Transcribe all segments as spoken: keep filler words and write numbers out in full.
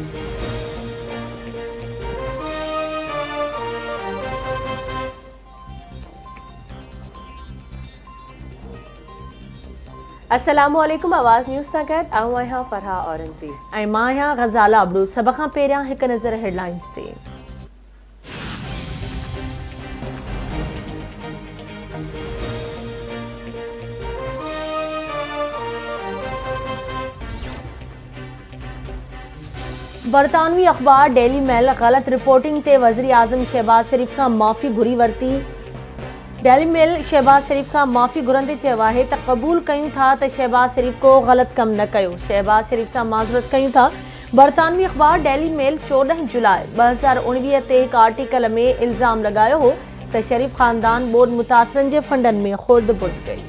अस्सलामुअलैकुम आवाज़ न्यूज़ सां गॾु आऊं आहियां फरहा औरंगज़ेब ऐं मां आहियां ग़ज़ाला अबड़ू। सभ खां पहिरियां हिकु नज़र हेडलाइंस ते। बरतानवी अख़बार डेली मेल ग़लत रिपोर्टिंग ते वज़ीर आज़म शहबाज शरीफ़ खां माफ़ी घुरी वरिती। डेली मेल शहबाज शरीफ़ खां माफ़ी घुरंदे चयो आहे त क़बूल कयूं था त शहबाज शरीफ़ को ग़लत कमु न कयो। शहबाज शरीफ़ सां माज़रत कयूं था। बरतानवी अख़बार डेली मेल चोॾहं जुलाई ॿ हज़ार उणिवीह ते हिकु आर्टिकल में इल्ज़ाम लॻायो हो त शरीफ़ ख़ानदान ॿोॾि मुतासिरनि जे फंडनि में खुर्द बुर्द कई।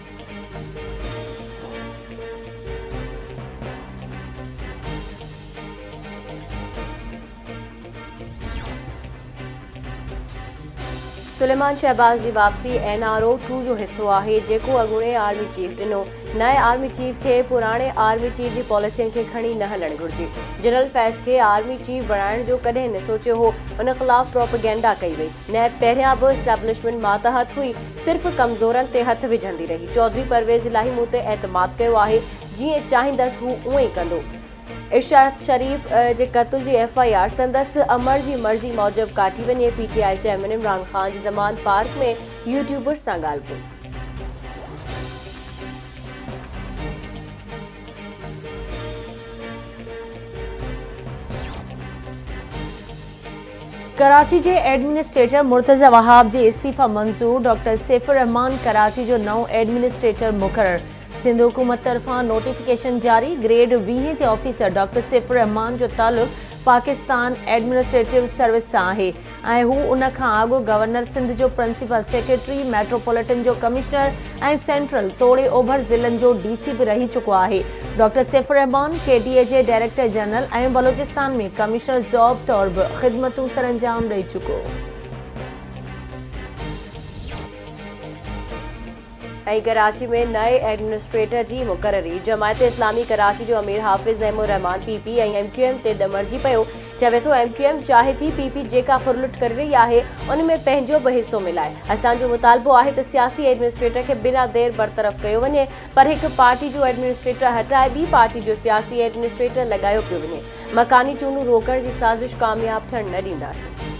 सुलेमान शहबाज की वापसी एन आर ओ टू जो हिस्सो है, जेको अॻूणे आर्मी चीफ ॾिनो। नए आर्मी चीफ के पुराणे आर्मी चीफ की पॉलिसियुनि खे खणी न हलण घुरिजे। जनरल फैज़ के आर्मी चीफ बणाइण जो कॾहिं न सोचियो हो। उन ख़िलाफ़ प्रोपेगेंडा कई वई। नैब पहिरियां बि एस्टेब्लिशमेंट मातहत हुई, सिर्फ़ कमज़ोरनि ते हथ विझंदी रही। चौधरी परवेज़ इलाही मूं ते एतमाद कयो आहे, जीअं चाहींदसि हू उएं ई कंदो। इरशाद शरीफ़ जे क़त्ल जी एफ आई आर संदसि अमर जी मर्ज़ी मूजिब काटी वञे। P T I chairman Imran Khan ji Zaman Park में यूट्यूबर सां ॻाल्हि ॿोल। कराची के एडमिनिस्ट्रेटर मुर्तज़ा वहाब जे इस्तीफ़ा मंज़ूर। डॉक्टर सैफुर रहमान कराची जो नओं एडमिनिस्ट्रेटर मुक़रर। सिंध हुकूमत तरफां नोटिफिकेशन जारी। ग्रेड वीह जे ऑफिसर डॉक्टर सैफुर रहमान जो ताल्लुक़ पाकिस्तान एडमिनिस्ट्रेटिव सर्विस सां आहे ऐं हू उन खां अॻु गवर्नर सिंध जो प्रिंसिपल सेक्रेटरी, मेट्रोपॉलिटन जो कमिश्नर ऐं सेंट्रल तोड़े ओभर ज़िलनि जो डी सी बि रही चुको आहे। Doctor Saifur Rahman K D A जे डायरेक्टर जनरल ऐं बलोचिस्तान में कमिश्नर ज़ौब तौर बि ख़िदमतूं सरअंजाम ॾेई चुको। ऐं कराची में नए एडमिनिस्ट्रेटर की मुक़ररी। जमायत इस्लामी कराची जो अमीर हाफिज़ नईमुर रहमान पी पी ऐं एम क्यू एम ते दमरजी पियो। चवे थो एम क्यू एम चाहे थी पी पी जेका फुरलुट करे रही आहे उन में पंहिंजो बि हिस्सो मिलाए। असांजो मुतालबो आहे त सियासी एडमिनिस्ट्रेटर खे बिना देर बरतरफ़ कयो वञे, पर हिकु पार्टी जो एडमिनिस्ट्रेटर हटाए ॿी पार्टी जो सियासी एडमिनिस्ट्रेटर लॻायो पियो वञे। मकानी चूंडूं रोकण जी साज़िश कामयाब थियण न ॾींदासीं।